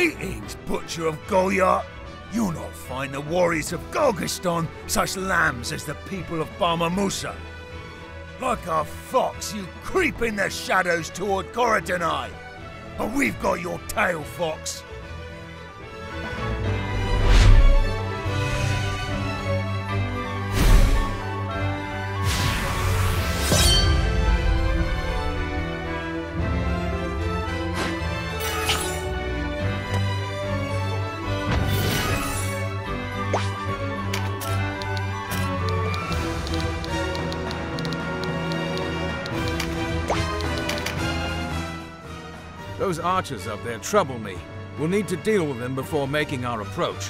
Greetings, Butcher of Goliath. You'll not find the warriors of Golgistan such lambs as the people of Bama Musa. Like a fox, you creep in the shadows toward Coradinai. But we've got your tail, fox. Those archers up there trouble me. We'll need to deal with them before making our approach.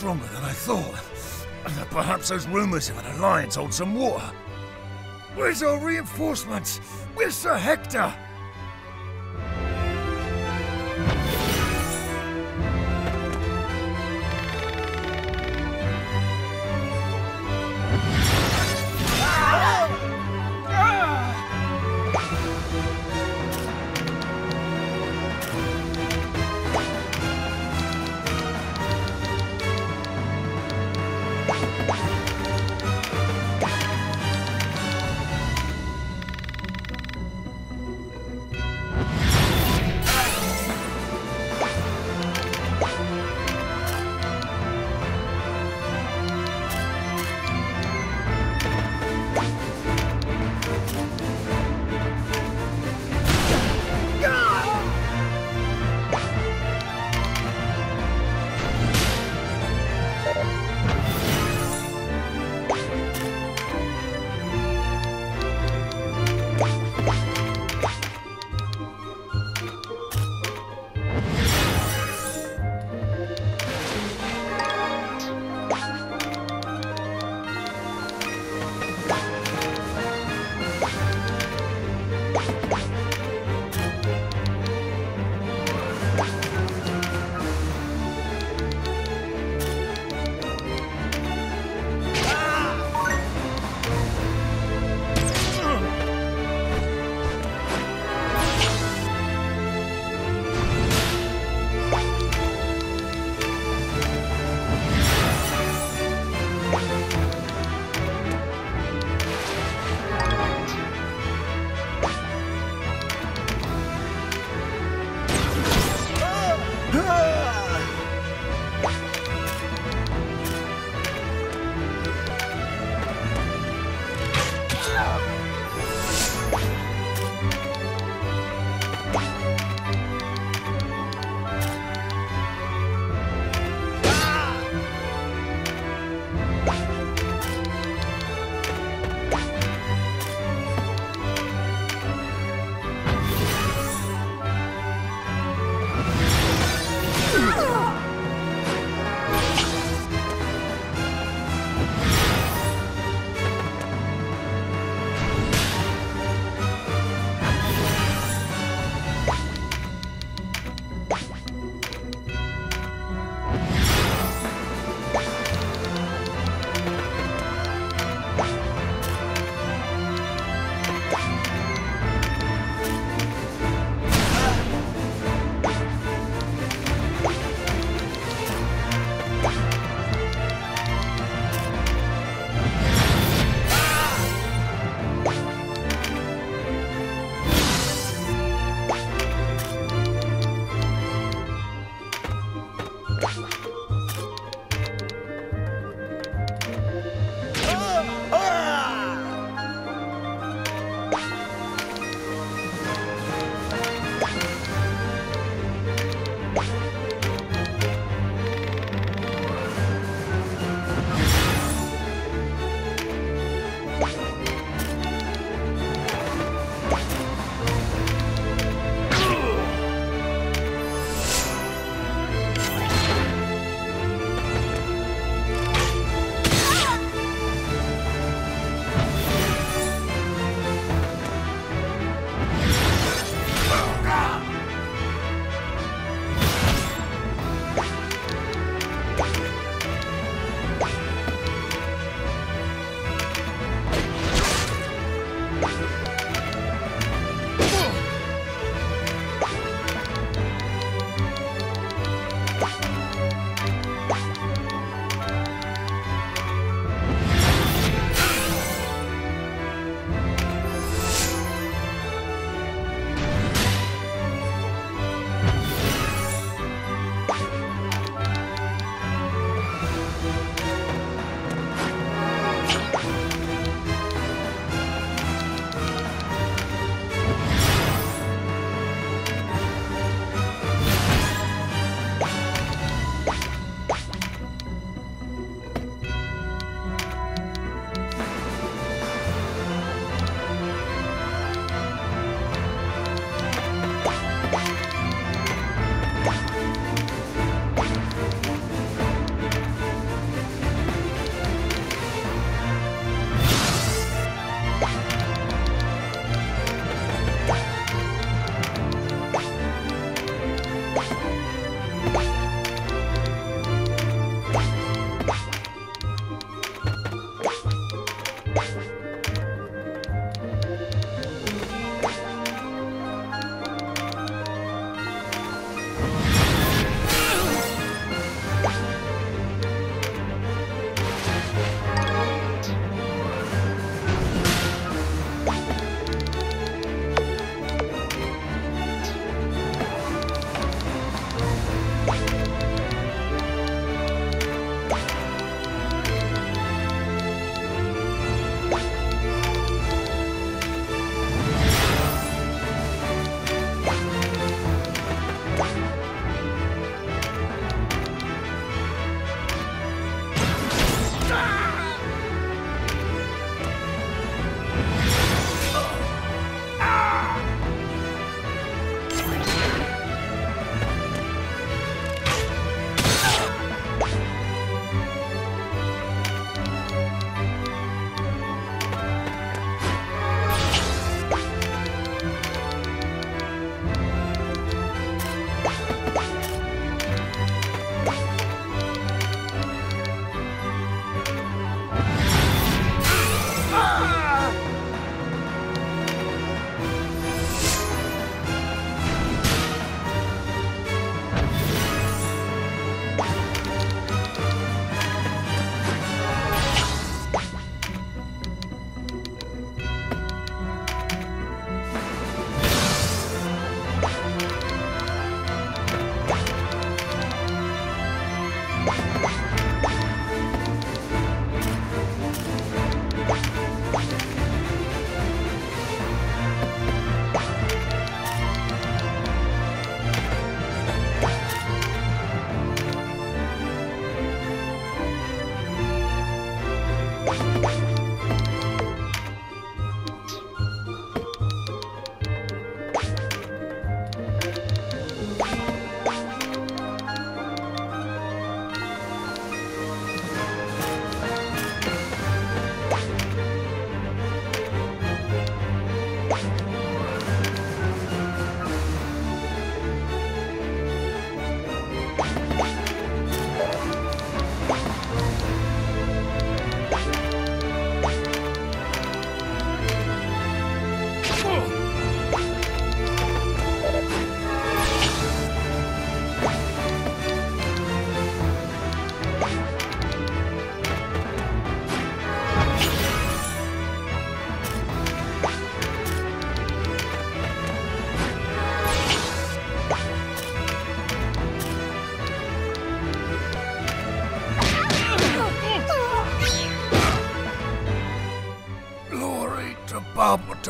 stronger than I thought. Perhaps those rumors of an alliance hold some water. Where's our reinforcements? Where's Sir Hector?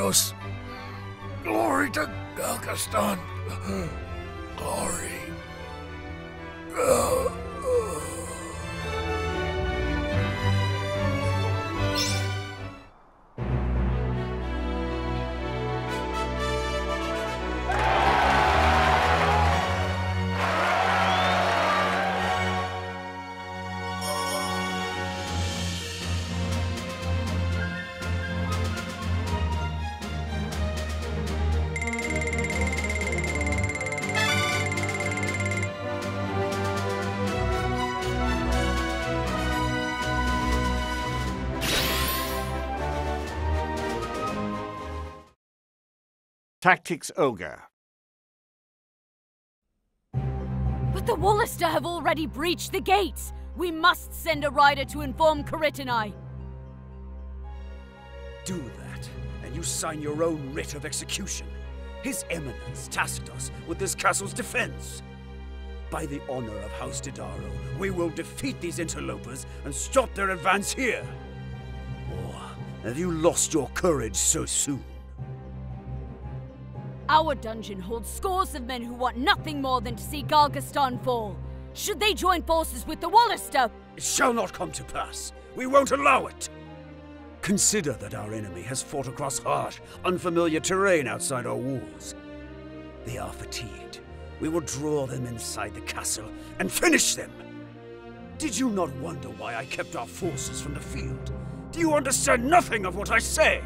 Kratos. Glory to Galgastan. Glory. Tactics Ogre. But the Wallister have already breached the gates! We must send a rider to inform Caritanai. Do that, and you sign your own writ of execution. His Eminence tasked us with this castle's defense. By the honor of House Didaro, we will defeat these interlopers and stop their advance here. Or have you lost your courage so soon? Our dungeon holds scores of men who want nothing more than to see Galgastan fall. Should they join forces with the Wallister? It shall not come to pass. We won't allow it. Consider that our enemy has fought across harsh, unfamiliar terrain outside our walls. They are fatigued. We will draw them inside the castle and finish them. Did you not wonder why I kept our forces from the field? Do you understand nothing of what I say?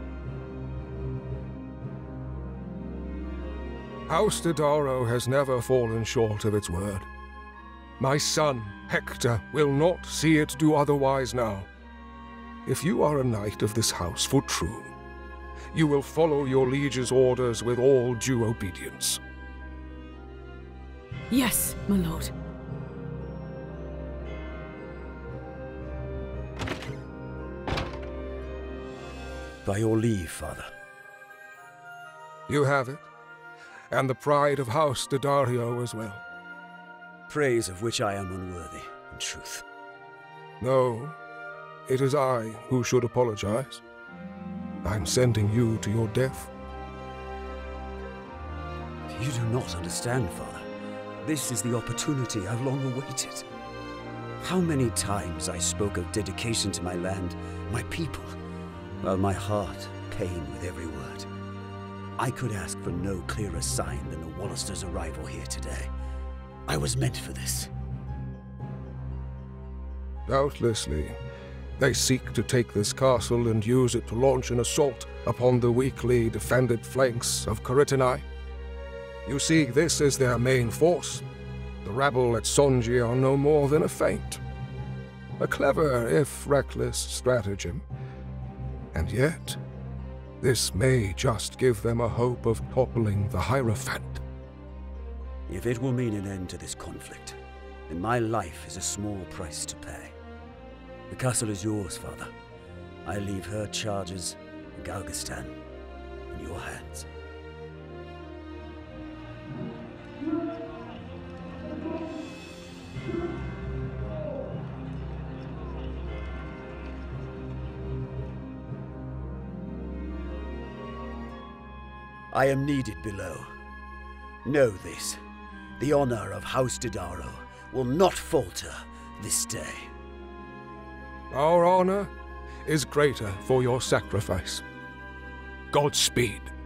House Didaro has never fallen short of its word. My son, Hector, will not see it do otherwise now. If you are a knight of this house for true, you will follow your liege's orders with all due obedience. Yes, my lord. By your leave, father. You have it, and the pride of House Didario as well. Praise of which I am unworthy, in truth. No, it is I who should apologize. I'm sending you to your death. You do not understand, father. This is the opportunity I've long awaited. How many times I spoke of dedication to my land, my people, while my heart pained with every word. I could ask for no clearer sign than the Wallisters' arrival here today. I was meant for this. Doubtlessly, they seek to take this castle and use it to launch an assault upon the weakly defended flanks of Caritanai. You see, this is their main force. The rabble at Sonji are no more than a feint. A clever, if reckless, stratagem. And yet, this may just give them a hope of toppling the Hierophant. If it will mean an end to this conflict, then my life is a small price to pay. The castle is yours, father. I leave her charges and Galgastan in your hands. I am needed below. Know this. The honor of House Didaro will not falter this day. Our honor is greater for your sacrifice. Godspeed.